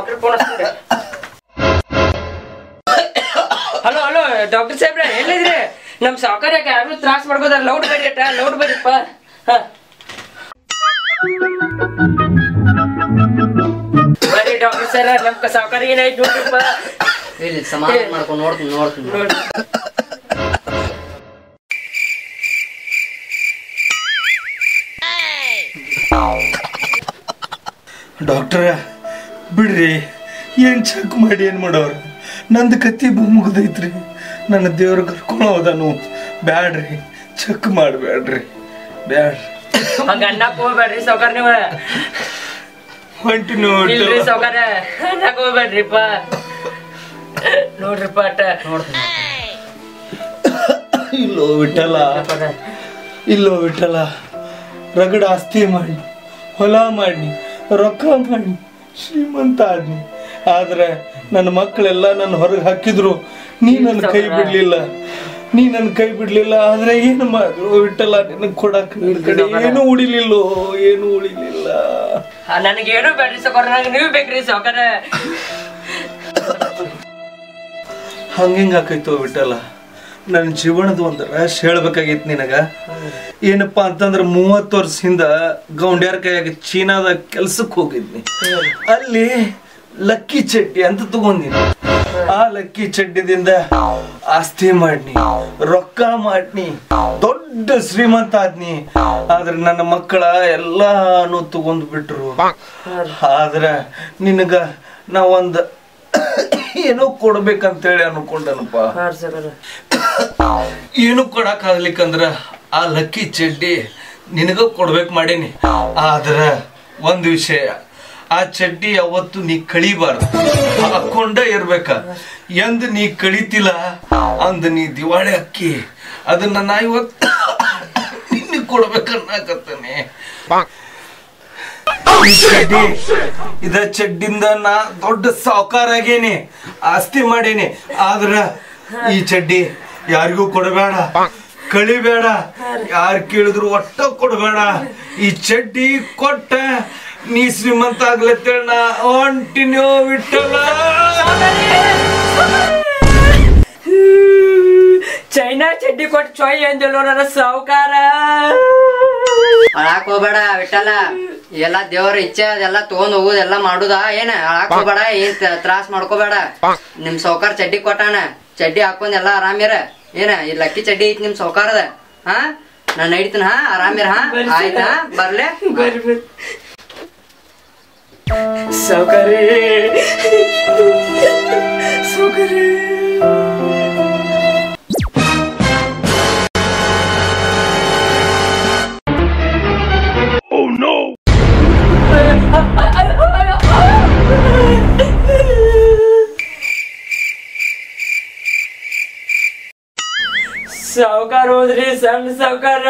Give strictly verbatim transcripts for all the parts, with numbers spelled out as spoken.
Doctor phone hello hello doctor ಸಾಹೇಬ್ರ ಎಲ್ಲಿದ್ರಿ ನಮ್ ಸಾವುಕಾರ್ಯಾಗ ಯಾರು ತ್ರಾಸ ಮಾಡ್ಕೋದಾರ ಲೌಡ್ ಬರ್ರಿ ಅಟ ಲೌಡ್ ಬರ್ರಿಪ್ಪ ಬರ್ರಿ ಡಾಕ್ಟರ್ ಸರ್ ನಮ್ ಸಾವುಕಾರಿಗೆ ಏನಾಯ್ತು ನೋಡ್ರಿಪ್ಪ ಇಲ್ಲಿ ಸಮಾಧಾನ ಮಾಡ್ಕೊಂಡು ನೋಡ್ತೀನಿ ನೋಡ್ತೀನಿ ನೋಡಿ ಡಾಕ್ಟರ್ ಬಿಡ್ರಿ ಏನ್ ಚೆಕ್ ಮಾಡಿ ಏನ್ ಮಾಡೋರು ನಂದು ಕತ್ತಿ ಮುಗ್ದೈತ್ರಿ ನನ್ನ ದೇವ್ರ ಕರ್ಕೊಂಡು ಹೋದನು ಬ್ಯಾಡ್ರಿ ಚೆಕ್ ಮಾಡ್ಬ್ಯಾಡ್ರಿ ಬ್ಯಾಡ್ರಿ ಹಂಗ ಅನ್ನಕ್ ಹೋಗ್ಬೇಡ್ರಿ ಸಾವುಕಾರ ನೀವ ಹೊಂಟಿ ನೋಡ್ರಿ ಸಾವುಕಾರ ಅನ್ನಕ್ ಹೋಗ್ಬೇಡ್ರಿಪ್ಪ ನೋಡ್ರಿಪ್ಪ ಅಟ ನೋಡ್ತೀನಿ ಇಲ್ಲೋ ವಿಠಲ ಇಲ್ಲೋ ವಿಠಲ ರಗಡ ಆಸ್ತಿ ಮಾಡಿ ಹೊಲ ಮಾಡಿ ರೊಕ್ಕ ಮಾಡಿ ಶ್ರೀಮಂತ ಆದ್ನಿ ಆದ್ರೆ ನನ್ನ ಮಕ್ಕಳೆಲ್ಲ ನನ್ನ ಹೊರಗೆ ಹಾಕಿದ್ರು ನೀ ನನ್ನ ಕೈ ಬಿಡ್ಲಿಲ್ಲ ನೀ ನನ್ನ ಕೈ ಬಿಡ್ಲಿಲ್ಲ ಆದ್ರೆ ಏನು ಮಾಡಿದ್ರು ವಿಠಲ ನಿನಗೆ ಕೊಡಕ್ ಕಡೆ ಏನು ಉಳಿಲಿಲ್ಲೋ ಏನು ಉಳಿಲಿಲ್ಲ ನನಗೇನು ಬೇಡ್ರಿ ಸಾವುಕಾರ ನಂಗೆ ನೀವು ಬೇಕ್ರಿ ಸಾವುಕಾರ ಹಂಗಿಂಗ ಆಕೈತೋ ವಿಠಲ ನನ್ನ ಜೀವನದ ಒಂದು ರಹಸ್ಯ ಹೇಳ್ಬೇಕಾಗಿತ್ತು ನಿನಗ ಏನಪ್ಪಾ ಅಂತಂದ್ರೆ ಮೂವತ್ತು ವರ್ಷದಿಂದ ಗೌಂಡ್ಯಾರ ಕೈಯಾಗ ಚೀನಾದಾಗ ಕೆಲ್ಸಕ್ಕೆ ಹೋಗಿದ್ನಿ ಅಲ್ಲಿ ಲಕ್ಕಿ ಚಡ್ಡಿ ಅಂತ ತಗೊಂಡಿನಿ ಆ ಲಕ್ಕಿ ಚಡ್ಡಿದಿಂದ ಆಸ್ತಿ ಮಾಡ್ನಿ ರೊಕ್ಕ ಮಾಡ್ನಿ ದೊಡ್ಡ ಶ್ರೀಮಂತ ಆದ್ನಿ ಆದ್ರೆ ನನ್ನ ಮಕ್ಕಳ ಎಲ್ಲಾನು ತಗೊಂಡ್ ಬಿಟ್ರು ಆದ್ರ ನಿನಗ ನಾ ಒಂದ್ ಏನೋ ಕೊಡ್ಬೇಕಂತೇಳಿ ಅನ್ಕೊಂಡನಪ್ಪ ಏನು ಕೊಡಕ್ ಆಗ್ಲಿಕ್ಕಂದ್ರ ಆ ಲಕ್ಕಿ ಚಡ್ಡಿ ನಿನಗ ಕೊಡ್ಬೇಕು ಮಾಡೀನಿ ಆದ್ರ ಒಂದ್ ವಿಷಯ ಆ ಚಡ್ಡಿ ಯಾವತ್ತು ನೀ ಕಳಿಬಾರ್ದು ಹಾಕೊಂಡ ಇರ್ಬೇಕ ಎಂದ್ ನೀ ಕಳಿತಿಲ್ಲ ಅಂದ್ ನೀ ದಿವಾಳಿ ಅಕ್ಕಿ ಅದನ್ನ ನಾ ಇವತ್ತು ನಿನಗ್ ಕೊಡ್ಬೇಕನ್ನಾಕತ್ತೇನೆ ಈ ಚಡ್ಡಿ ಇದ ಚಡ್ಡಿಂದ ನಾ ದೊಡ್ಡ ಸಾವುಕಾರ ಆಗೇನಿ ಆಸ್ತಿ ಮಾಡೀನಿ ಆದ್ರ ಈ ಚಡ್ಡಿ ಯಾರಿಗೂ ಕೊಡಬೇಡ ಕಳಿಬೇಡ ಯಾರು ಕೇಳಿದ್ರು ಒಟ್ಟ ಕೊಡಬೇಡ ಈ ಚಡ್ಡಿ ಕೊಟ್ಟ ನೀ ಶ್ರೀಮಂತ ಆಗ್ಲತ್ತೇಳ ನಾ ಹೊಂಟಿನ್ಯೋ ವಿಠಲ ಚೈನಾ ಚಡ್ಡಿ ಕೊಟ್ಟು ಚೊಯ್ ಅಂದಲ್ಲೋ ನನ್ನ ಸಾವುಕಾರ ಅಳಾಕ್ ಹೋಗ್ಬೇಡ ವಿಠಲ ಎಲ್ಲ ದೇವ್ರ ಇಚ್ಛೆ ಅದೆಲ್ಲ ತಗೊಂಡ್ ಹೋಗುದೆಲ್ಲ ಮಾಡುದ ಏನ ಅಳಾಕ್ ಹೋಗ್ಬೇಡ ಏನ್ ತ್ರಾಸ್ ಮಾಡ್ಕೋಬೇಡ ನಿಮ್ ಸಾವುಕಾರ ಚಡ್ಡಿ ಕೊಟ್ಟಾನ ಚಡ್ಡಿ ಹಾಕೊಂಡ್ ಎಲ್ಲಾ ಆರಾಮಿರ ಏನ ಈ ಲಕ್ಕಿ ಚಡ್ಡಿ ಐತಿ ನಿಮ್ ಸಾವುಕಾರದ ಹಾ ನಾನ್ ನಡಿತೀನಿ ಹಾ ಆರಾಮಿರ ಹಾ ಆಯ್ತಾ ಬರ್ಲೆ ಸಾವುಕಾರಿ ಸಾವುಕಾರಿ ಸಾವುಕಾರ ಹೋದ್ರಿ ಸಣ್ಣ ಸಾವುಕಾರ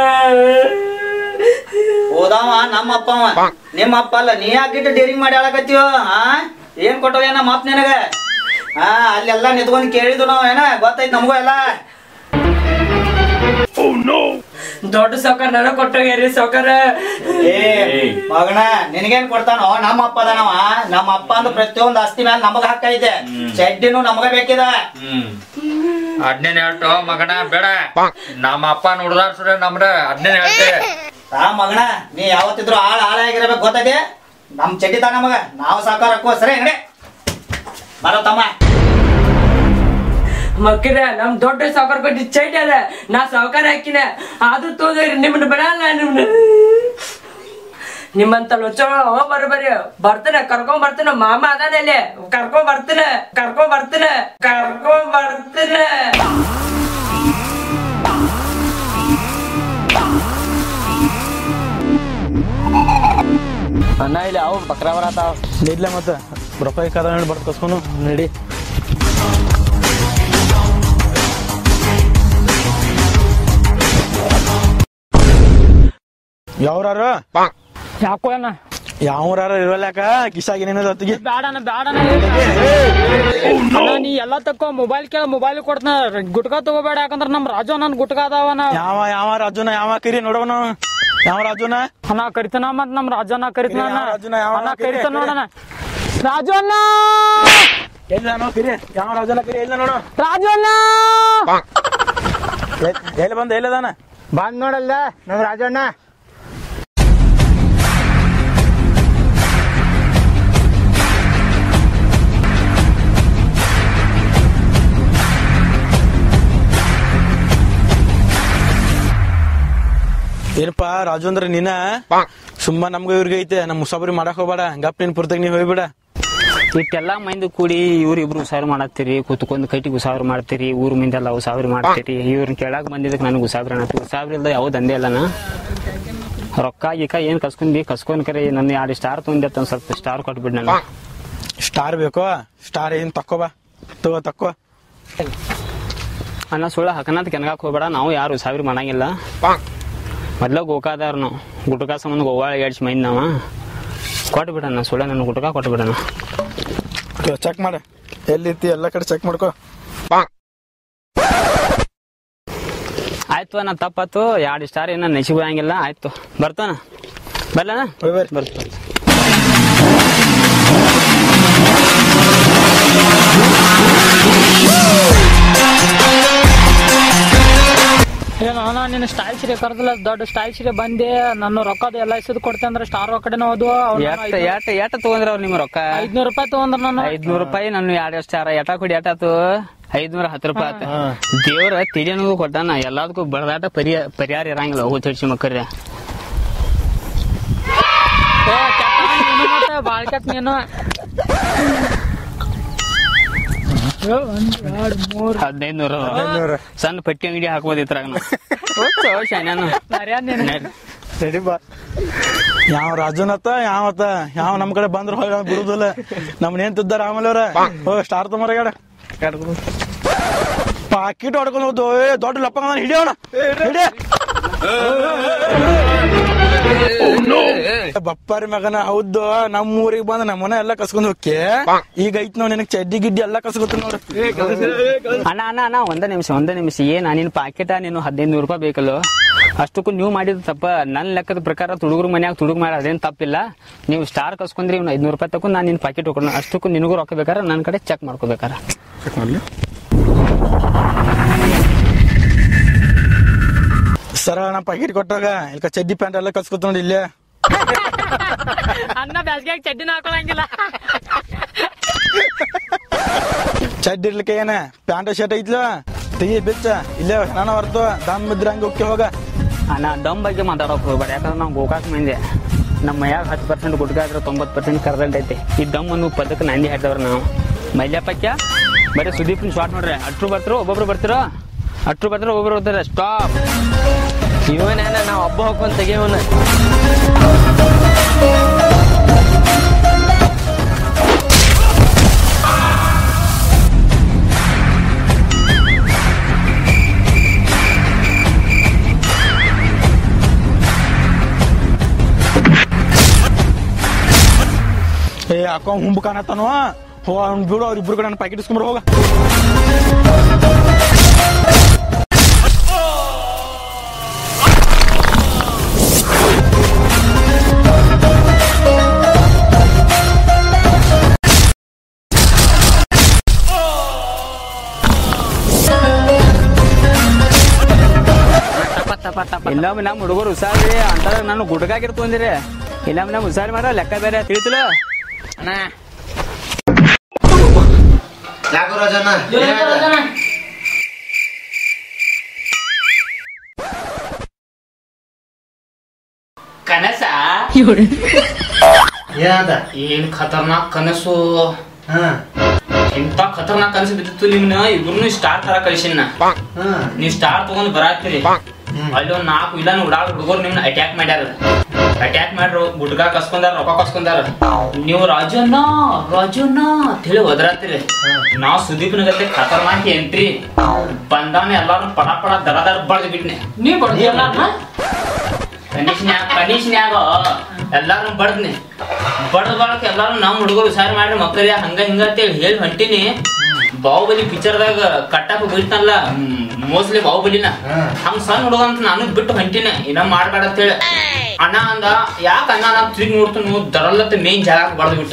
ಹೋದವ ನಮ್ಮ ಅಪ್ಪ ಅವ ನಿಮ್ಮ ಅಪ್ಪ ಅಲ್ಲ ನೀ ಯಾಕಿಟ್ಟು ಡೇರಿಂಗ್ ಮಾಡಿ ಹೇಳಕತ್ತೀವ ಹಾ ಏನ್ ಕೊಟ್ಟವ ನಮ್ಮ ಅಪ್ಪ ನಿನಗ ಹಾ ಅಲ್ಲೆಲ್ಲ ನಿಂತ್ಕೊಂಡ್ ಕೇಳಿದ್ವು ನಾವ್ ಏನ ಗೊತ್ತೈತ್ ನಮಗೂ ಎಲ್ಲ ದೊಡ್ಡ ಸಾವುಕಾರ ನನಗ ಕೊಟ್ಟೋಗ್ಯಾರಿ ಸಾವುಕಾರ ಏ ಮಗನ ನಿನಗೇನ್ ಕೊಡ್ತಾನೋ ನಮ್ಮ ಅಪ್ಪ ಅದಾನವ ನಮ್ಮ ಅಪ್ಪ ಅಂದ್ ಪ್ರತಿಯೊಂದ್ ಆಸ್ತಿ ಮ್ಯಾಲ ನಮಗ ಹಕ್ಕ ಐತೆ ಚಡ್ಡಿನೂ ನಮಗ ಬೇಕಿದ ಅದ್ನೇನ್ ಹೇಳ್ತೋ ಮಗನ ಬೇಡ ನಮ್ಮ ಅಪ್ಪ ನೋಡ್ದಾರ ಸುರ ನಮ್ರ ಅದ್ನೇನ್ ಹೇಳ್ತೆ ಆ ಮಗನ ನೀ ಯಾವತ್ತಿದ್ರು ಆಳ ಆಳ ಆಗಿರ್ಬೇಕು ಗೊತ್ತೈತಿ ನಮ್ ಚಡ್ಡಿ ತಾ ನಮಗ ನಾವು ಸಾಕಾರ ಹಾಕೋ ಸರಿ ಹೆಂಗಡೆ ಬರೋ ತಮ್ಮ ಮಕ್ಕಳ ನಮ್ ದೊಡ್ಡ ಸಾವುಕಾರ ಕೊಟ್ಟಿ ಚೈಟ್ ಅದ ನಾ ಸಾವುಕಾರ ಹಾಕಿನ ಆದ್ರೂ ತೋದ್ರಿ ನಿಮ್ಮನ್ನ ಬಿಡಲ್ಲ ನಿಮ್ನ ನಿಮ್ಮಂತ ಲೊಚ್ಚ ಬರೋಬರಿ ಬರ್ತಾನೆ ಕರ್ಕೊಂಡ್ ಬರ್ತಾನ ಮಾಮ ಅದಾನ ಅಲ್ಲಿ ಕರ್ಕೊಂಡ್ ಬರ್ತಾನೆ ಕರ್ಕೊಂಡ್ ಬರ್ತಾನೆ ಕರ್ಕೊಂಡ್ ಬರ್ತಾನೆ ಅಣ್ಣ ಇಲ್ಲಿ ಅವು ಬಕ್ರಾ ಬರತಾವ ನಿಡ್ಲೆ ಮತ್ತೆ ರೊಕ್ಕ ಕದ ನೋಡಿ ಬರ್ತ ಕಸ್ಕೊಂಡು ನಡಿ ಯಾವ್ರಾರ ಯಾಕೋ ಅಣ್ಣ ಯಾವ್ರಾರ ಇರಲ್ಯಾಕ ಕಿಸಾಗ ಏನೇನದ ಹೊತ್ತಿಗೆ ಬ್ಯಾಡಣ್ಣ ಬ್ಯಾಡಣ್ಣ ನೀ ಎಲ್ಲಾ ತಕ್ಕೋ ಮೊಬೈಲ್ ಕೇಳ ಮೊಬೈಲ್ ಕೊಡ್ತಾನ ಗುಟ್ಕಾ ತಗೋಬೇಡ ಯಾಕಂದ್ರ ನಮ್ ರಾಜು ನನ್ ಗುಟ್ಕಾ ಅದಾವನ ಯಾವ ಯಾವ ರಾಜುನ ಯಾವ ಕರಿ ನೋಡವನ ಯಾವ ರಾಜುನ ಅಣ್ಣ ಕರಿತಾನ ಮತ್ ನಮ್ ರಾಜನ ಕರಿತಾನ ಅಣ್ಣ ಕರಿತಾನ ನೋಡಣ ರಾಜು ಅಣ್ಣ ಎಲ್ಲ ನೋಡು ಕಿರಿ ಯಾವ ರಾಜನ ಕಿರಿ ಎಲ್ಲ ನೋಡು ರಾಜು ಅಣ್ಣ ಎಲ್ಲಿ ಬಂದ ಎಲ್ಲದಾನ ಬಂದ್ ನೋಡಲ್ಲ ನಮ್ ರಾಜು ಅಣ್ಣ ಏನಪ್ಪಾ ರಾಜು ಅಂದ್ರೆ ನೀನ ಸುಮ್ಮ ನಮ್ಗ ಇವ್ರಿಗೆ ಐತೆ ನಮ್ ಮುಸಾಬರಿ ಮಾಡಕ್ ಹೋಗ್ಬೇಡ ಗಪ್ ನೀನ್ ಪುರ್ತಕ್ ನೀವ್ ಹೋಗ್ಬೇಡ ಇಟ್ಟೆಲ್ಲಾ ಮಂದಿ ಕೂಡಿ ಇವ್ರ ಇಬ್ರು ಉಸಾರಿ ಮಾಡತ್ತೀರಿ ಕೂತ್ಕೊಂಡ್ ಕೈಟಿಗೆ ಉಸಾವರಿ ಮಾಡ್ತೀರಿ ಊರ್ ಮಂದಿ ಎಲ್ಲ ಉಸಾವರಿ ಮಾಡ್ತೀರಿ ಇವ್ರನ್ನ ಕೇಳಾಕ್ ಬಂದಿದ್ದಕ್ಕೆ ನನಗೆ ಉಸಾವರಿ ಅನ್ನತ್ತಿ ಉಸಾವರಿ ಇಲ್ದ ಯಾವ ದಂಧೆ ಅಲ್ಲನ ರೊಕ್ಕ ಗೀಕ ಏನ್ ಕಸ್ಕೊಂಡಿ ಕಸ್ಕೊಂಡ್ ಕರೆ ನನ್ನ ಎರಡು ಸ್ಟಾರ್ ತೊಂದೆ ಒಂದ್ ಸ್ವಲ್ಪ ಸ್ಟಾರ್ ಕೊಟ್ಬಿಡ್ ನಾನು ಸ್ಟಾರ್ ಬೇಕೋ ಸ್ಟಾರ್ ಏನ್ ತಕ್ಕೋಬಾ ತಗೋ ತಕ್ಕೋ ಅನ್ನ ಸುಳ್ಳ ಹಕನಂತ ಕೆನಗಾಕ್ ಹೋಗ್ಬೇಡ ನಾವು ಯಾರು ಉಸಾವರಿ ಮಾಡಂಗಿಲ್ಲ ಮೊದ್ಲ ಗೋಕಾದಾರ ನಾವು ಗುಟಕಾ ಸಂಬಂಧ ಗೋವಾಳ ಎಡ್ಸ್ ಮೈಂದ್ ನಾವ ಕೊಟ್ಬಿಡಣ ಸುಳ್ಳ ನನ್ನ ಗುಟಕಾ ಕೊಟ್ಬಿಡಣ ಚೆಕ್ ಮಾಡ ಎಲ್ಲಿತಿ ಎಲ್ಲ ಕಡೆ ಚೆಕ್ ಮಾಡ್ಕೋ ಆಯ್ತು ನಾ ತಪ್ಪಾತು ಎರಡು ಸ್ಟಾರ್ ಏನ ನೆಸಿಗೂ ಹಂಗಿಲ್ಲ ಆಯ್ತು ಬರ್ತಾನ ಬರ್ಲಣ್ಣ ಬರ್ತ ನಾನು ನಿನ್ನ ಸ್ಟೈಲ್ ಸೀರೆ ಕರ್ದಲ್ಲ ದೊಡ್ಡ ಸ್ಟೈಲ್ ಸೀರೆ ಬಂದೆ ನನ್ನ ರೊಕ್ಕದ ಎಲ್ಲ ಇಸದ್ ಕೊಡ್ತೆ ಅಂದ್ರೆ ಸ್ಟಾರ್ ರೊಕ್ಕಡೆ ಹೋದ್ವು ಎಟ್ ಎಟ್ ಎಟ ತಗೊಂಡ್ರ ಅವ್ರು ನಿಮ್ಮ ರೊಕ್ಕ ಐದ್ನೂರು ರೂಪಾಯಿ ತಗೊಂಡ್ರ ನಾನು ಐದ್ನೂರು ರೂಪಾಯಿ ನಾನು ಎರಡು ಸ್ಟಾರ ಎಟ ಕೊಡಿ ಎಟಾತು ಐದ್ನೂರ ಹತ್ತು ರೂಪಾಯಿ ಆತ ದೇವ್ರ ತಿಳಿ ಅನ್ನೋದು ಕೊಟ್ಟಾನ ಎಲ್ಲದಕ್ಕೂ ಬಡದಾಟ ಪರಿಹಾರ ಪರಿಹಾರ ಇರಂಗಿಲ್ಲ ಹೋಗಿ ತಡ್ಸಿ ಮಕ್ಕಳ್ರೆ ಬಾಳ್ ಕೆಟ್ಟ ನೀನು ಹದಿನೈದು ನೂರ ಸಣ್ಣ ಪಟ್ಟಿ ಅಂಗಡಿ ಹಾಕ್ಬೋದು ಇದ್ರಾಗ ಶಾನ್ಯಾನು ಯಾವ ರಾಜುನತ್ತ ಯಾವತ್ತ ಯಾವ ನಮ್ ಕಡೆ ಬಂದ್ರ ಹೋಗ ಬಿಡುದಿಲ್ಲ ನಮ್ನ ಏನ್ ತಿದ್ದಾರ ಆಮೇಲೆ ಅವ್ರ ಹೋಗ ಸ್ಟಾರ್ ತೊಂಬರಗಾಡ ಪಾಕಿಟ್ ಹೊಡ್ಕೊಂಡು ಹೋದ್ ದೊಡ್ಡ ಲಪ್ಪ ಹಿಡಿಯೋಣ ಹಿಡಿಯ ಬಪ್ಪಾರಿ ಮಗನ ಹೌದು ನಮ್ ಊರಿಗೆ ಬಂದ ನಮ್ಮನೆ ಎಲ್ಲಾ ಕಸ್ಕೊಂಡ್ ಹೋಗಿ ಈಗ ಐತ್ ನಾವ್ ನಿನಗ್ ಚಡ್ಡಿ ಗಿಡ್ಡಿ ಎಲ್ಲಾ ಕಸ್ಕೊತ ನೋಡ್ರಿ ಅಣ್ಣ ಅಣ್ಣ ಅಣ್ಣ ಒಂದ ನಿಮಿಷ ಒಂದ ನಿಮಿಷ ಏನ ನಿನ್ ಪಾಕೆಟ ನೀನು ಹದಿನೈದು ನೂರು ರೂಪಾಯಿ ಬೇಕಲ್ಲ ಅಷ್ಟಕ್ಕೂ ನೀವು ಮಾಡಿದ ತಪ್ಪ ನನ್ನ ಲೆಕ್ಕದ ಪ್ರಕಾರ ತುಡುಗರು ಮನ್ಯಾಗ ತುಡುಗು ಮಾಡಿ ಅದೇನ್ ತಪ್ಪಿಲ್ಲ ನೀವು ಸ್ಟಾರ್ ಕಸ್ಕೊಂಡ್ರಿ ಇವ್ನು ಐದ್ನೂರು ರೂಪಾಯಿ ತಗೊಂಡು ನಾನು ನಿನ್ ಪಾಕೆಟ್ ಹೋಗೋಣ ಅಷ್ಟಕ್ಕೂ ನಿನಗೂ ರೊಕ್ಕ ಬೇಕಾರ ನನ್ನ ಕಡೆ ಚೆಕ್ ಮಾಡ್ಕೋಬೇಕಾರ ಸರ ನಾ ಪಾಕೆಟ್ ಕೊಟ್ಟಾಗ ಇಲ್ಕ ಚಡ್ಡಿ ಪ್ಯಾಂಟ್ ಎಲ್ಲ ಕಸ್ಕೊತ ನೋಡಿ ಇಲ್ಲೇ ಅನ್ನ ಬ್ಯಾಸ್ಗ್ಯಾಗ ಚಡ್ಡಿನ ಹಾಕೊಳಂಗಿಲ್ಲ ಚಡ್ಡಿ ಇರ್ಲಿಕ್ಕೆ ಏನ ಪ್ಯಾಂಟ್ ಶರ್ಟ್ ಐತ್ಲ ತೆಗಿ ಬಿಚ್ಚ ಇಲ್ಲೇ ನಾನು ಹೊರ್ತು ದಾಮ್ ಬಿದ್ರ ಹಂಗ ಹೋಗಿ ಹೋಗ ಅಣ್ಣ ದಮ್ ಬಗ್ಗೆ ಮಾತಾಡೋಕೆ ಹೋಗ್ಬೇಡ ಯಾಕಂದ್ರೆ ನಾವು ಗೋಕಾಕ್ ಮಂದಿ ನಮ್ಮ ಮನ್ಯಾಗ ಹತ್ತು ಪರ್ಸೆಂಟ್ ಗುಡ್ಗ ಆದ್ರೆ ತೊಂಬತ್ತು ಪರ್ಸೆಂಟ್ ಕರ್ದಂಟ್ ಐತಿ ಈ ದಮ್ ಅನ್ನೋ ಪದಕ್ಕೆ ನಂದಿ ಹಾಡ್ದವ್ರ ನಾವು ಮಲ್ಯಪಕ್ಯ ಬರೀ ಸುದೀಪ್ನ ಶಾರ್ಟ್ ನೋಡ್ರಿ ಅಟ್ರು ಬರ್ತಿರೋ ಒಬ್ಬೊಬ್ರು ಬರ್ತಿರೋ ಅಟ್ರು ಬರ್ತಿರೋ ಒಬ್ಬೊಬ್ರು ಬರ್ತಾರೆ ಸ್ಟಾಪ್ ಇವನೇನ ನಾವು ಹಬ್ಬ ಹಾಕೊಂಡ್ ತೆಗಿಯವನ ಏ ಅಕ್ಕ ಹುಂಬು ಕಾಣತ್ತಾನೋ ಹೋ ಅವ್ನು ಬಿಡು ಅವ್ರಿಬ್ರು ಕಡೆ ನನ್ನ ಪ್ಯಾಕೆಟ್ ಇಸ್ಕೊಂಬರ್ ಹೋಗ ಇಲ್ಲೊಮ್ಮೆ ನಮ್ಮ ಹುಡುಗರು ಉಸಾರಿ ಅಂತಾರ ನಾನು ಗುಡ್ಗಾಗಿರ್ತು ಅಂದಿರಿ ಇಲ್ಲೊಮ್ಮೆ ನಮ್ಮ ಉಸಾರಿ ಮಾಡ ಲೆಕ್ಕ ಬೇರೆ ತಿಳಿತಿಲ್ಲ ಅಣ್ಣ ಯಾಕೋ ರಾಜಣ್ಣ ಕನಸ ಏನಂತ ಏನ್ ಖತರ್ನಾಕ್ ಕನಸು ಹಾ ಎಂತ ಖತರ್ನಾಕ್ ಕನಸು ಬಿದ್ದಿತ್ತು ನಿಮ್ನ ಇಬ್ರು ಸ್ಟಾರ್ ತರ ಕಳ್ಸಿನ ನೀವ್ ಸ್ಟಾರ್ ತಗೊಂಡ್ ಬರಾಕ್ತಿರಿ ಅಲ್ಲಿ ಒಂದ್ ನಾಲ್ಕು ಇಲ್ಲ ಉಡಾಳ ಹುಡುಗರು ನಿಮ್ನ ಅಟ್ಯಾಕ್ ಮಾಡ್ಯಾರ ಅಟ್ಯಾಕ್ ಮಾಡ್ರು ಗುಡ್ಗ ಕಸ್ಕೊಂಡಾರ ರೊಕ್ಕ ಕಸ್ಕೊಂಡಾರ ನೀವು ರಾಜಣ್ಣ ರಾಜಣ್ಣ ಅಂತ ಹೇಳಿ ಒದರಾತ್ರಿ ನಾವ್ ಸುದೀಪ್ನ ಗತೆ ಖತರ್ನಾಕ್ ಎಂಟ್ರಿ ಬಂದಾನ ಎಲ್ಲಾರು ಪಡ ಪಡ ದಡ ದಡ ಬಡ್ದ್ ಬಿಟ್ನೆ ನೀ ಬಡ್ದಿ ಎಲ್ಲಾರ್ನ ಕನೀಶ್ನ್ಯಾಗ ಕನೀಶ್ನ್ಯಾಗ ಎಲ್ಲಾರು ಬಡ್ದ್ನಿ ಬಡ್ದ ಬಳಕ ಎಲ್ಲಾರು ನಮ್ ಹುಡುಗರು ಹುಷಾರ್ ಮಾಡ್ರಿ ಮಕ್ಕಳಿಗೆ ಹಂಗ ಹಿಂಗ ಅಂತೇಳಿ ಹೇಳಿ ಹೊಂಟಿನಿ ಬಾಹುಬಲಿ ಪಿಕ್ಚರ್ದಾಗ ಕಟ್ಟಾಕ ಬೀಳ್ತಾನಲ್ಲ ಮೋಸ್ಟ್ಲಿ ಬಾಹುಬಲಿನ ಹಂಗ ಸಣ್ಣ ಹುಡುಗ ಅಂತ ನಾನು ಬಿಟ್ಟು ಹೊಂಟಿನ ಇನ್ನ ಮಾಡ್ಬೇಡ ಅಂತ ಹೇಳಿ ಅಣ್ಣ ಅಂದ ಯಾಕ ಅಣ್ಣ ನಾ ತಿರುಗಿ ನೋಡ್ತು ದರಲ್ಲತ್ತ ಮೇನ್ ಜಾಗ ಬಡ್ದು ಬಿಟ್ಟು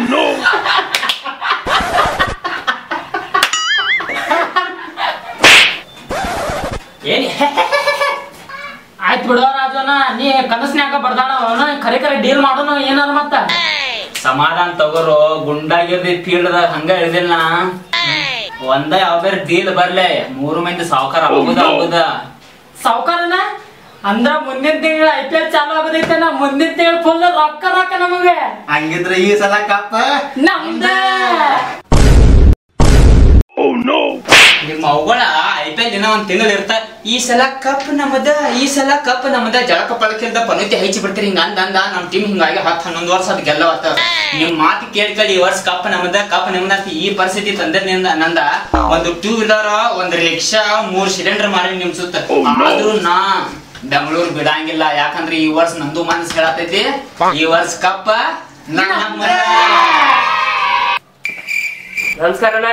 ಏನಿ ಆಯ್ತು ಬಿಡೋ ರಾಜನ ನೀ ಕನಸ್ನ್ಯಾಕ ಬರ್ದಾಡ ಖರೆ ಖರೆ ಡೀಲ್ ಮಾಡೋನು ಏನಾರ ಮತ್ತ ಸಮಾಧಾನ ತಗೋರು ಗುಂಡಾಗಿರ್ದಿ ಫೀಲ್ಡ್ದಾಗ ಹಂಗ ಇಳ್ದಿಲ್ಲ ಒಂದ ಯಾವ್ದಾರ ಡೀಲ್ ಬರ್ಲೆ ಮೂರು ಮಂದಿ ಸಾವುಕಾರ ಆಗುದ ಆಗುದ ಸಾವುಕಾರನ ಅಂದ್ರ ಮುಂದಿನ ತಿಂಗಳ ಐ ಪಿ ಎಲ್ ಚಾಲು ಆಗೋದೈತೆ ನಾ ಮುಂದಿನ ತಿಂಗಳ ಫುಲ್ ರೊಕ್ಕ ರೊಕ್ಕ ನಮಗೆ ಹಂಗಿದ್ರೆ ಈ ಸಲ ಕಪ್ಪ ನಮ್ದ ನಿಮ್ಮ ಅವುಗಳ ಐ ಪಿ ಎಲ್ ದಿನ ಒಂದ್ ತಿಂಗಳು ಇರ್ತ ಈ ಸಲ ಕಪ್ ನಮ್ಮದ ಈ ಸಲ ಕಪ್ ನಮ್ಮದ ಜಳಕ ಪಳಕಿಲ್ದ ಪನತಿ ಹೈಚಿ ಬಿಡ್ತೀರಿ ಹಿಂಗ ಅಂದ ಅಂದ ನಮ್ ಟೀಮ್ ಹಿಂಗಾಗಿ ಹತ್ತು ಹನ್ನೊಂದು ವರ್ಷ ಅದ್ ಗೆಲ್ಲವತ್ತ ನಿಮ್ ಮಾತು ಕೇಳ್ಕೊಳ್ಳಿ ಈ ವರ್ಷ ಕಪ್ ನಮ್ಮದ ಕಪ್ ನಮ್ಮದ ಈ ಪರಿಸ್ಥಿತಿ ತಂದ್ರಿಂದ ನಂದ ಒಂದು ಟೂ ವೀಲರ್ ಒಂದ್ ರಿಕ್ಷಾ ಮೂರ್ ಸಿಲಿಂಡರ್ ಮಾರಿ ನಿಮ್ ಸುತ್ತ ಆದ್ರೂ ನಾ ಬೆಂಗಳೂರು ಬಿಡಂಗಿಲ್ಲ ಯಾಕಂದ್ರೆ ಈ ವರ್ಷ ನಂದು ಮನಸ್ಸು ಹೇಳತೈತಿ ಈ ವರ್ಷ ಕಪ್ಪ ನಮ್ಮದ. ನಮಸ್ಕಾರ.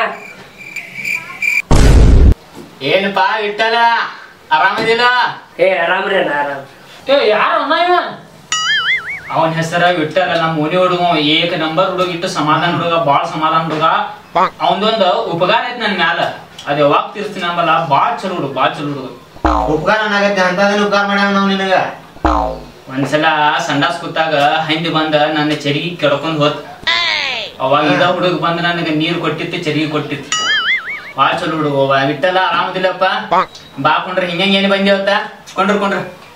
ಏನಪ್ಪಾ ಇಟ್ಟಲ್ಲ ಆರಾಮದಿಲ್ಲ? ಏ ಆರಾಮ್ರಿ ಅಣ್ಣ ಆರಾಮ್. ಏ ಯಾರು ಅಣ್ಣ ಇವ? ಅವನ ಹೆಸರ ವಿಠಲ ನಮ್ಮ ಓಣಿ ಹುಡುಗ ಏಕ ನಂಬರ್ ಹುಡುಗ ಇಟ್ಟು ಸಮಾಧಾನ ಹುಡುಗ ಬಾಳ ಸಮಾಧಾನ ಹುಡುಗ ಅವನದೊಂದು ಉಪಕಾರ ಐತಿ ನನ್ ಮ್ಯಾಲ ಅದ್ ಯಾವಾಗ ತೀರ್ಸ್ತೀನಿ ಅಂಬಲ್ಲ ಬಾಳ ಚಲೋ ಹುಡುಗ ಬಾಳ ಚಲೋ ಹುಡುಗ. ಉಪಕಾರ ಆಗತ್ತೆ ಅಂತದೇನು ಉಪಕಾರ ಮಾಡ್ಯಾವ ನಾವ್ ನಿನಗ? ಒಂದ್ಸಲ ಸಂಡಾಸ್ ಕೂತಾಗ ಹಂದಿ ಬಂದ ನನ್ನ ಚರಿಗಿ ಕೆಡ್ಕೊಂಡ್ ಹೋತ್ ಅವಾಗ ಇದ ಹುಡುಗ ಬಂದ ನನಗ ನೀರ್ ಕೊಟ್ಟಿತ್ತು ಚರಿಗಿ ಕೊಟ್ಟಿತ್ತು ಬಾಳ ಚಲೋ ಹುಡುಗ. ವಿಠಲ ಆರಾಮದಿಲ್ಲಪ್ಪ ಬಾ ಕೊಂಡ್ರ ಹಿಂಗ ಏನ್ ಬಂದೇವತ್ತ ಕೊಂಡ್ರ ಕೊಂಡ್ರ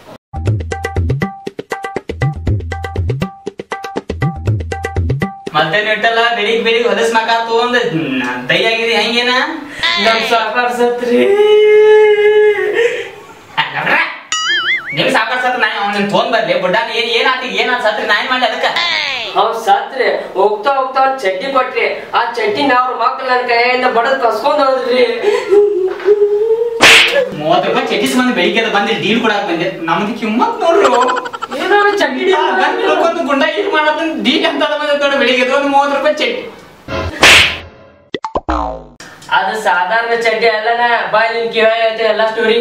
ಮತ್ತೆ ನೆಟ್ಟಲ್ಲ ಬೆಳಿಗ್ ಬೆಳಿಗ್ ಹೊಲಸ್ ಮಕ ತಗೊಂಡ್ ದಯ್ಯಾಗಿರಿ ಹೆಂಗೇನ ನಮ್ ಸಾಕಾರ ಸತ್ರಿ. ನಿಮ್ ಸಾಕಾರ ಸತ್ರ ನಾ ಅವ್ನ ತಗೊಂಡ್ ಬರ್ಲಿ ಬುಡ್ಡ ಏನ್ ಏನಾತಿ ಏನಾತ್ ಸತ್ರಿ ನಾ ಏನ್ ಮಾಡಿ ಅದಕ್ಕ ಅವ್ ಸತ್ರಿ ಹೋಗ್ತಾ ಹೋಗ್ತಾ ಒಂದ್ ಚಡ್ಡಿ ಕೊಟ್ರಿ ಆ ಚಡ್ಡಿನ ಅವ್ರ ಮಕ್ಳು ನನ್ ಕೈಯಿಂದ ಬಡದ್ ಕಸ್ಕೊಂಡ್ ಹೋದ್ರಿ. ಮೂವತ್ ರೂಪಾಯಿ ಚಡ್ಡಿಸ್ ಬಂದ್ ಬೆಳಿಗ್ಗೆ ಬಂದ್ರೆ ಡೀಲ್ ಕೊಡಾಕ್ ಬಂದೆ ನಮ್ದು ಕಿಮ್ಮತ್ ನೋಡ್ರು ಏನೋ ಚಡ್ಡಿ ಒಂದು ಗುಂಡ ಯೂಸ್ ಮಾಡೋದನ್ನ ಡೀಲ್ ಅಂತ ಬಂದ ಬೆಳಿಗ್ಗೆ ಒಂದು ಮೂವತ್ ರೂಪಾಯಿ ಚಡ್ಡಿ. ಅದು ಸಾಧಾರಣ ಚಡ್ಡಿ ಅಲ್ಲನ ಬಾಯ್ ನಿನ್ ಕಿವ ಹೇಳ್ತೇವೆ ಎಲ್ಲಾ ಸ್ಟೋರಿ.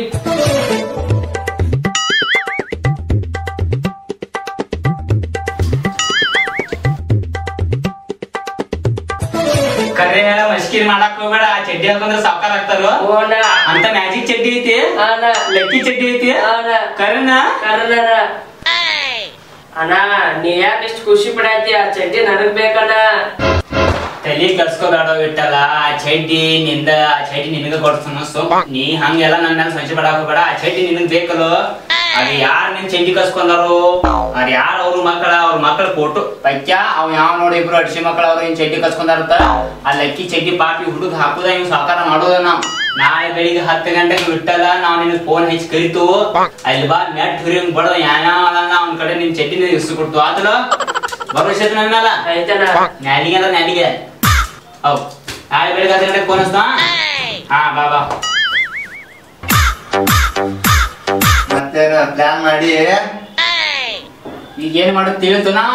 ಕರೆ ಮಸ್ಕಿರಿ ಮಾಡಕ್ ಹೋಗ್ಬೇಡ ಚಡ್ಡಿ ಹಾಕೊಂಡ್ರೆ ಸಾವ್ಕಾರ ಆಗ್ತಾರ ಅಂತ ಮ್ಯಾಜಿಕ್ ಚಡ್ಡಿ ಐತಿ ಲಕ್ಕಿ ಚಡ್ಡಿ ಐತಿ ಕರೆನ ಕರನ ಅಣ್ಣ ನೀ ಯಾಕೆ ಇಷ್ಟು ಖುಷಿ ಪಡಾತಿ ಆ ಚಡ್ಡಿ ನನಗ್ ಬೇಕಣ್ಣ. ತಲಿ ಕರ್ಸ್ಕೋಬೇಡ ಬಿಟ್ಟಲ್ಲ ಆ ಚಡ್ಡಿ ನಿಂದ ಆ ಚಡ್ಡಿ ನಿನಗ ಕೊಡ್ಸನ ಸೊ ನೀ ಹಂಗೆಲ್ಲ ನನ್ನ ಮೇಲೆ ಸಂಚೆ ಪಡಾಕ ಹೋಗ್ಬೇಡ ಆ ಚಡ್ಡಿ ನಿನಗ್ ಬೇಕಲ್ಲ ಅದ್ ಯಾರ್ ನಿನ್ ಚಡ್ಡಿ ಕಸ್ಕೊಂಡಾರು ಅದ್ ಯಾರ ಅವ್ರ ಮಕ್ಕಳ ಅವ್ರ ಮಕ್ಕಳ ಫೋಟೋ ಪಕ್ಯ ಅವ್ ಯಾವ ನೋಡಿ ಇಬ್ರು ಅಡ್ಸಿ ಮಕ್ಕಳ ಅವ್ರ ಏನ್ ಚಡ್ಡಿ ಕಸ್ಕೊಂಡಾರತ್ತ ಆ ಲಕ್ಕಿ ಚಡ್ಡಿ ಪಾಪಿ ಹುಡುಗ ಹಾಕುದ ಇವ್ ಸಾಕಾರ ಮಾಡೋದ ನಾವ್ ನಾಳೆ ಬೆಳಿಗ್ಗೆ ಹತ್ತು ಗಂಟೆಗೆ ಬಿಟ್ಟಲ್ಲ ನಾವ್ ನಿನ್ ಫೋನ್ ಹಚ್ಚಿ ಕರಿತು ಅಲ್ಲಿ ಬಾ ಮೆಟ್ ಹುರಿಯಂಗ್ ಬಡದ ಯಾವ ಅವ್ನ ಕಡೆ ನಿನ್ ಚಡ್ಡಿ ಇಸ್ತು ಕೊಡ್ತು ಆತಲ ಭವಿಷ್ಯದ ನನ್ನ ಮೇಲೆ ಆಯ್ತಣ್ಣ ನ್ಯಾಲಿಗೆ ಅದ ನ್ಯಾಲಿಗೆ ಹೌ ನಾಳೆ ಬೆಳಿಗ್ಗೆ ಹತ್ತು ಗಂಟೆಗೆ ಫೋನ್ ಹಚ್ತಾ ಹಾ ಬಾ ಬಾ ಮತ್ತೇನ ಪ್ಲಾನ್ ಮಾಡಿ ಈಗ ಏನ್ ಮಾಡೋದು ತಿಳಿತು ನಾವ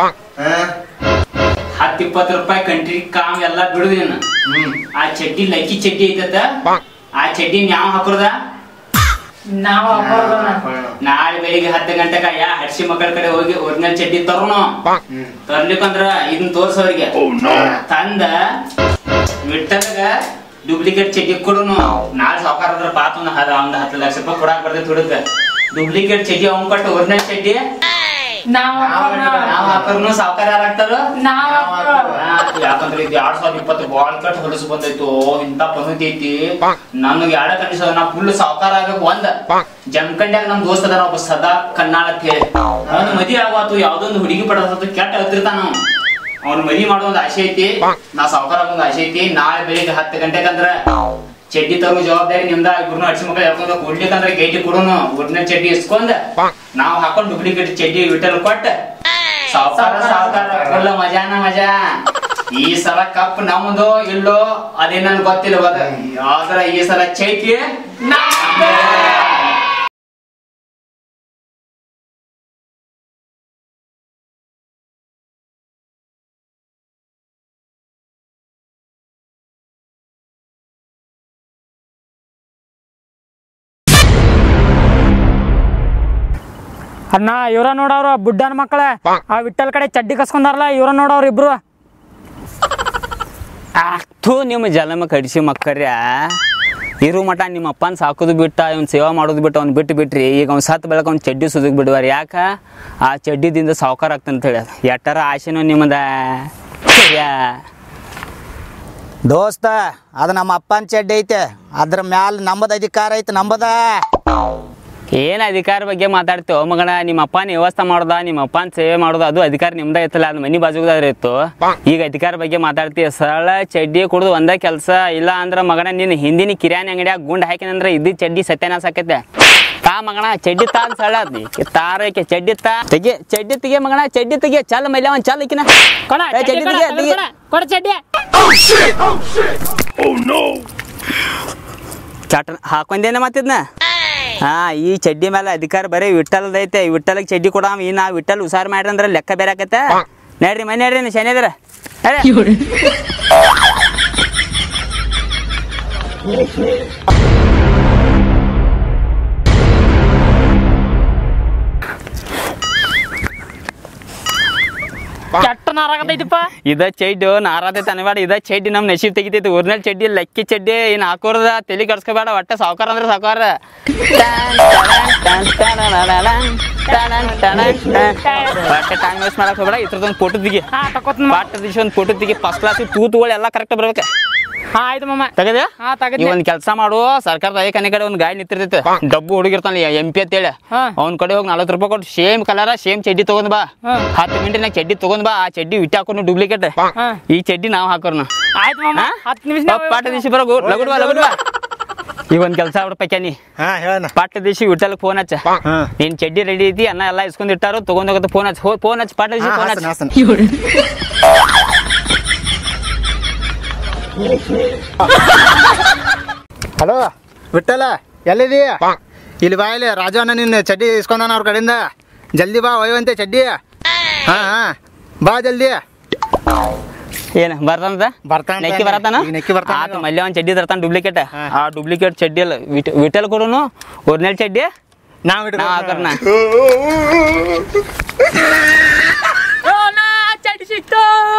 ಹತ್ತು ಇಪ್ಪತ್ತು ರೂಪಾಯಿ ಕಂಟ್ರಿ ಕಾಮ್ ಎಲ್ಲಾ ಬಿಡುದಿನ ಹ್ಮ್ ಆ ಚಡ್ಡಿ ಲಕ್ಕಿ ಚಡ್ಡಿ ಐತತ ಆ ಚಡ್ಡಿ ಯಾವ ಹಾಕುದ ನಾವ್ ನಾಳೆ ಬೆಳಿಗ್ಗೆ ಹತ್ತು ಗಂಟೆಗ ಯಾ ಹಡ್ಸಿ ಮಕ್ಕಳ ಕಡೆ ಹೋಗಿ ಒರಿಜಿನಲ್ ಚಡ್ಡಿ ತರೋನು ತರ್ಲಿಕ್ಕಂದ್ರ ಇದನ್ನ ತೋರ್ಸೋರಿಗೆ ತಂದ ವಿಠಲಗ ಡೂಪ್ಲಿಕೇಟ್ ಚಡ್ಡಿ ಕೊಡುನು ನಾಳೆ ಸಾವುಕಾರ ಅದ್ರ ಪಾತ ಒಂದ್ ಒಂದ್ ಹತ್ತು ಲಕ್ಷ ರೂಪಾಯಿ ಕೊಡಾಕ್ ಬರ್ತೈತಿ ಹುಡುಗ ಡೂಪ್ಲಿಕೇಟ್ ಚಡ್ಡಿ ಅವ್ನ್ ಕೊಟ್ಟು ಒರಿಜಿನಲ್ ಚಡ್ಡಿ ನಾವ್ ನಾವ್ ಹಾಕರ್ನು ಸಾವುಕಾರ ಯಾರಾಗ್ತಾರ ಯಾಕಂದ್ರೆ ಇದು ಎರಡ್ ಸಾವಿರದ ಇಪ್ಪತ್ತು ಬಾಳ್ ಕಟ್ ಹೊಲಸು ಬಂದೈತು ಇಂತ ಪನತಿ ಐತಿ ನನ್ಗೆ ಎರಡ ಕಂಡೀಷನ್ ನಾ ಫುಲ್ ಸಾವುಕಾರ ಆಗ್ಬೇಕು ಒಂದ್ ಜಮಖಂಡ್ಯಾಗ ನಮ್ ದೋಸ್ತ ಅದಾನ ಒಬ್ಬ ಸದಾ ಕನ್ನಾಳ ಅಂತ ಹೇಳಿ ಅವ್ನ ಮದಿ ಆಗತ್ತು ಯಾವ್ದೊಂದು ಹುಡುಗಿ ಪಡತ್ತ ಕೆಟ್ಟ ಹೇಳ್ತಿರ್ತಾನ ಅವ್ನ ಮದಿ ಮಾಡೋ ಒಂದ್ ಆಸೆ ಐತಿ ನಾ ಸಾವುಕಾರ ಆಗೋ ಒಂದ್ ಆಸೆ ಐತಿ ನಾಳೆ ಬೆಳಿಗ್ಗೆ ಹತ್ತು ಗಂಟೆಗಂದ್ರ ಚಡ್ಡಿ ತಗೋ ಜವಾಬ್ದಾರಿ ನಿಮ್ದ ಇಬ್ರು ಅಡ್ಸಿ ಮಕ್ಳು ಹೇಳ್ಕೊಂಡ ಕೊಡ್ಲಿಕ್ಕಂದ್ರೆ ಗೈಟಿ ಕೊಡೋನು ಒರಿಜಿನಲ್ ಚಡ್ಡಿ ಇಸ್ಕೊಂಡ್ ನಾವ್ ಹಾಕೊಂಡ್ ಡೂಪ್ಲಿಕೇಟ್ ಚಡ್ಡಿ ವಿಠಲ್ ಕೊಟ್ಟ ಸಾವುಕಾರ ಸಾವುಕಾರ ಮಜಾನ ಮಜಾ. ಈ ಸಲ ಕಪ್ ನಮ್ದು ಇಲ್ಲೋ ಅದೇ ನನ್ ಗೊತ್ತಿಲ್ಲ ಆದ್ರ ಈ ಸಲ ಚೈತಿ ಅಣ್ಣ ಇವ್ರ ನೋಡವ್ರು ಬುಡ್ಡನ ಮಕ್ಕಳ ಆ ವಿಠಲ್ ಕಡೆ ಚಡ್ಡಿ ಕಸ್ಕೊಂಡಾರಲ್ಲ ಇವ್ರ ನೋಡವ್ರ ಇಬ್ರು. ಥೂ ನಿಮ್ಮ ಜಲಮ ಕಡಿಸಿ ಮಕ್ಕರ್ಯ ಇರು ಮಠ ನಿಮ್ಮ ಅಪ್ಪನ ಸಾಕೋದು ಬಿಟ್ಟ ಇವ್ನ ಸೇವಾ ಮಾಡೋದು ಬಿಟ್ಟು ಅವ್ನು ಬಿಟ್ಟು ಬಿಟ್ರಿ ಈಗ ಅವ್ನು ಸತ್ ಬೆಳಕ ಅವ್ನು ಚಡ್ಡಿ ಸುದಕ್ ಬಿಡುವಾರ ಯಾಕ ಆ ಚಡ್ಡಿದಿಂದ ಸಾವುಕಾರ ಆಗ್ತಂತ ಹೇಳಿ ಎಟ್ಟರ ಆಸೆನೋ ನಿಮ್ಮದ ದೋಸ್ತ ಅದು ನಮ್ಮ ಅಪ್ಪನ ಚಡ್ಡಿ ಐತೆ ಅದ್ರ ಮ್ಯಾಲ ನಂಬದ ಅಧಿಕಾರ ಐತೆ ನಂಬದ. ಏನ್ ಅಧಿಕಾರ ಬಗ್ಗೆ ಮಾತಾಡ್ತೇವ ಮಗನ ನಿಮ್ಮ ಅಪ್ಪನ ವ್ಯವಸ್ಥೆ ಮಾಡೋದ ನಿಮ್ಮ ಅಪ್ಪನ ಸೇವೆ ಮಾಡೋದು ಅದು ಅಧಿಕಾರ ನಿಮ್ದ ಇತ್ತಲ್ಲ ಅದು ಮನಿ ಬಾಜುದಾದ್ರೆ ಇತ್ತು. ಈಗ ಅಧಿಕಾರ ಬಗ್ಗೆ ಮಾತಾಡ್ತೀಯ ಸರಳ ಚಡ್ಡಿ ಕುಡ್ದು ಒಂದ ಕೆಲ್ಸ ಇಲ್ಲ ಅಂದ್ರ ಮಗನ ನಿನ್ನ ಹಿಂದಿನ ಕಿರಾಣಿ ಅಂಗಡಿಯಾಗ ಗುಂಡ್ ಹಾಕಿನಂದ್ರ ಇದ್ದ ಚಡ್ಡಿ ಸತ್ಯನಾಶ ಆಕೈತೆ. ತಾ ಮಗನ ಚಡ್ಡಿ ತಾ ಸರಳ ತಾರಕ್ಕೆ ಚಡ್ಡಿ ತಾ ತೆಗಿ ಚಡ್ಡಿ ತೆಗಿ ಮಗನ ಚಡ್ಡಿ ತೆಗಿ ಚಲ್ ಮೈಲ ಒಂದ್ ಚಲ್ ಇಕ್ಕಿನ ಚಡ್ಡಿ ತೆಗಿ ಕೊಡ ಚಡ್ಡಿ ಚಾಟ ಹಾಕೊಂಡೇನ ಮಾತಿದ್ನ. ಹಾ ಈ ಚಡ್ಡಿ ಮೇಲೆ ಅಧಿಕಾರ ಬರೀ ವಿಠಲ್ದ ಐತೆ ವಿಠಲ್ಗೆ ಚಡ್ಡಿ ಕೊಡಾಮ ಈ ನಾ ವಿಠಲ್ ಹುಷಾರ್ ಮಾಡ್ರಿ ಅಂದ್ರ ಲೆಕ್ಕ ಬೇರೆ ಆಕೈತೆ. ನಡ್ರಿ ಮನೆ ನಡ್ರಿ ಶನಿದ್ರ ಕೆಟ್ಟ ನಾರಾಗತೈತಿಪ್ಪ. ಇದ ಚಡ್ಡಿ ನಾರಾದೈತೆ ಅನ್ಬೇಡ ಇದ ಚಡ್ಡಿ ನಮ್ ನಶೀಬ್ ತೆಗಿತೈತಿ ಒರಿಜಿನಲ್ ಚಡ್ಡಿ ಲಕ್ಕಿ ಚಡ್ಡಿ ಇನ್ ಹಾಕೋರದ ತಲೆ ಕಡ್ಸ್ಕೋಬೇಡ ಒಟ್ಟ ಸಾವುಕಾರ ಅಂದ್ರೆ ಸಾವುಕಾರ. ಒಟ್ಟೆ ಟೈಮ್ ವೇಸ್ಟ್ ಮಾಡಕ್ ಹೋಗ್ಬೇಡ ಇದ್ರದೊಂದು ಫೋಟೋ ತೆಗಿ ಪಾಠ ದಿವಸ ಒಂದು ಫೋಟೋ ತೆಗಿ ಫಸ್ಟ್ ಕ್ಲಾಸ್ ತೂತುಗಳು ಎಲ್ಲ ಕರೆಕ್ಟ್ ಬರ್ಬೇಕ. ಹಾ ಆಯ್ತು ಮಾಮ ತಗದ ಹಾ ತಗದಿ. ಈ ಒಂದ್ ಕೆಲ್ಸ ಮಾಡು ಸರ್ಕಾರದ ಐಕನೆ ಕಡೆ ಒಂದ್ ಗಾಡಿ ನಿಂತಿರ್ತೈತೆ ಡಬ್ಬು ಹುಡುಗಿರ್ತಾನ ಎಂ ಪಿ ಅಂತೇಳಿ ಅವ್ನ ಕಡೆ ಹೋಗಿ ನಲ್ವತ್ತು ರೂಪಾಯಿ ಕೊಟ್ಟು ಸೇಮ್ ಕಲರ್ ಸೇಮ್ ಚಡ್ಡಿ ತಗೊಂಡ್ ಬಾ ಹತ್ತು ಮಿನಿಟ್ನಾಗ ಚಡ್ಡಿ ತಗೊಂಡ್ ಬಾ ಆ ಚಡ್ಡಿ ಇಟ್ಟು ಹಾಕೊಂಡು ಡೂಪ್ಲಿಕೇಟ್ ಈ ಚಡ್ಡಿ ನಾವ್ ಹಾಕೋರ್ನ. ಆಯ್ತು ಮಾಮ ಹತ್ತು ನಿಮಿಷ ಪಾಠ ದಿವಸ ಬರೋ ಲಗುಡ್ ಬಾ ಲಗುಡ್ ಬಾ. ಈಗ ಒಂದ್ ಕೆಲ್ಸ ಆಗ್ಬಿಡಪ್ಪ ನೀ ಪಾಠ ದಿವಸ ವಿಠಲ್ ಫೋನ್ ಹಚ್ಚ ನೀನ್ ಚಡ್ಡಿ ರೆಡಿ ಐತಿ ಅನ್ನ ಎಲ್ಲಾ ಇಸ್ಕೊಂಡ್ ಇಟ್ಟಾರು ತಗೊಂಡ್ ಹೋಗತ್ತ ಫೋನ್ ಹಚ್ಚ ಫೋನ್ ಹಚ್ಚ ಪಾಠ ದಿವಸ ಫೋನ್ ಹಚ್ಚ. ಹಲೋ ವಿಠಲ ಎಲ್ಲಿದೀ? ಇಲ್ಲಿ ಬಾ ಇಲ್ಲಿ ರಾಜು ಅಣ್ಣ ನಿನ್ನ ಚಡ್ಡಿ ಇಸ್ಕೊಂಡಾನ ಅವ್ರ ಕಡೆಯಿಂದ ಜಲ್ದಿ ಬಾ ಒಯ್ಯುವಂತೆ ಚಡ್ಡಿ. ಹಾ ಹಾ ಬಾ ಜಲ್ದಿ. ಏನ ಬರ್ತಾನ ಬರ್ತಾನ ನೆಕ್ಕಿ ಬರತಾನ ನೆಕ್ಕಿ ಬರ್ತಾನ ಆತ ಮಲ್ಯ ಒಂದ್ ಚಡ್ಡಿ ತರ್ತಾನ ಡೂಪ್ಲಿಕೇಟ್ ಆ ಡೂಪ್ಲಿಕೇಟ್ ಚಡ್ಡಿ ಅಲ್ಲ ವಿಠಲ್ ಕೊಡುನು ಒರಿಜಿನಲ್ ಚಡ್ಡಿ ನಾವ್ ನಾವ್ ಹಾಕರ್ನ. ಚಡ್ಡಿ ಸಿಕ್ತು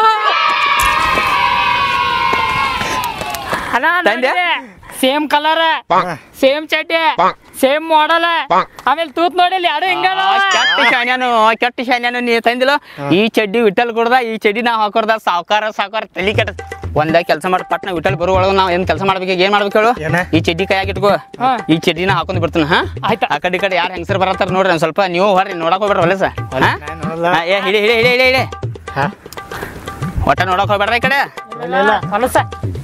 ಸೇಮ್ ಕಲರ್ ಸೇಮ್ ಚಡ್ಡಿ ಸೇಮ್ ಮಾಡಲ್ ಆಮೇಲೆ ತೂತ್ ನೋಡಿ ಯಾರು ಹಿಂಗ ಕೆಟ್ಟ ಶಾನ್ಯಾನು ಕೆಟ್ಟ ಶಾನ್ಯಾನು ನೀ ತಂದಿಲ್ಲ ಈ ಚಡ್ಡಿ ವಿಠಲ್ ಕೊಡ್ದ ಈ ಚಡ್ಡಿ ನಾವ್ ಹಾಕೋರ್ದ ಸಾವುಕಾರ ಸಾವುಕಾರ ತಲಿ ಕೆಟ್ಟ ಒಂದ ಕೆಲಸ ಮಾಡಿ ಪಟ್ನ ವಿಠಲ್ ಬರೋ ಒಳಗ ನಾವ್ ಏನ್ ಕೆಲಸ ಮಾಡ್ಬೇಕು ಏನ್ ಮಾಡ್ಬೇಕು ಹೇಳು ಈ ಚಡ್ಡಿ ಕೈಯಾಗ ಇಟ್ಕೋ ಈ ಚಡ್ಡಿನ ಹಾಕೊಂಡ್ ಬಿಡ್ತಾನ. ಹಾ ಆಯ್ತಾ ಆ ಕಡೆ ಕಡೆ ಯಾರು ಹೆಂಗಸರ್ ಬರತ್ತಾರ ನೋಡ್ರಿ ಒಂದ್ ಸ್ವಲ್ಪ ನೀವು ಹೊರ್ರಿ ನೋಡಕ್ ಹೋಗ್ಬೇಡ್ರಿ ಹೊಲಸ ಏ ಹಿಡಿ ಹಿಡಿ ಹಿಡಿ ಹಿಡಿ ಹಿಡಿ ಒಟ್ಟ ನೋಡಕ್ ಹೋಗ್ಬೇಡ್ರಿ ಈ ಕಡೆ ಹೊಲಸ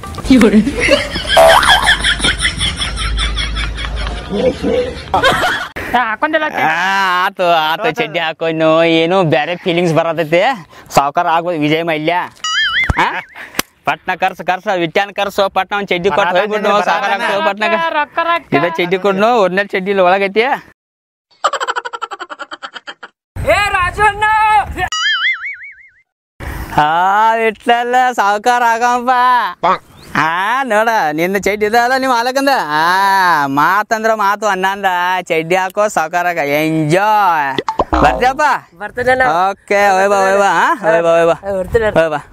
ಹಾಕೊಂಡಿಲ್ಲ ಆತು ಆತು ಚಡ್ಡಿ ಹಾಕೊಂಡು ಏನು ಬೇರೆ ಫೀಲಿಂಗ್ಸ್ ಬರತೈತಿ ಸಾವುಕಾರ ಆಗ್ಬೋದು ವಿಜಯ್ ಮಲ್ಯ. ಪಟ್ನ ಕರ್ಸ ಕರ್ಸ ವಿಟ್ಯಾನ್ ಕರ್ಸು ಪಟ್ನ ಒಂದ್ ಚಡ್ಡಿ ಕೊಟ್ಟು ಹೋಗ್ಬಿಡ್ನು ಸಾವುಕಾರ ಆಗ್ತೋ ಪಟ್ನಾಗ ಇದ ಚಡ್ಡಿ ಕೊಡ್ನು ಒರಿಜಿನಲ್ ಚಡ್ಡಿ ಇಲ್ಲಿ ಒಳಗೈತಿ. ಏ ರಾಜಣ್ಣ ಹಾ ಇಟ್ಲಲ್ಲ ಸಾವುಕಾರ ಆಗಂಪ. ಹಾ ನೋಡ ನಿನ್ನ ಚಡ್ಡಿ ಇದಲ್ಲ ನೀವು ಹಾಲಕಂದ ಆ ಮಾತಂದ್ರ ಮಾತು ಅನ್ನಂದ ಚಡ್ಡಿ ಹಾಕೋ ಸಾವುಕಾರಾಗ ಎಂಜಾಯ್ ಬರ್ತೀಯಪ್ಪ ಬರ್ತೇನೆ ಓಕೆ ಹೋಯ್ ಬಾ ಹೋಯ್ ಬಾ ಹೋಯ್ ಬಾ ಹೋಯ್ ಬಾ ಹೋಯ್ ಬಾ.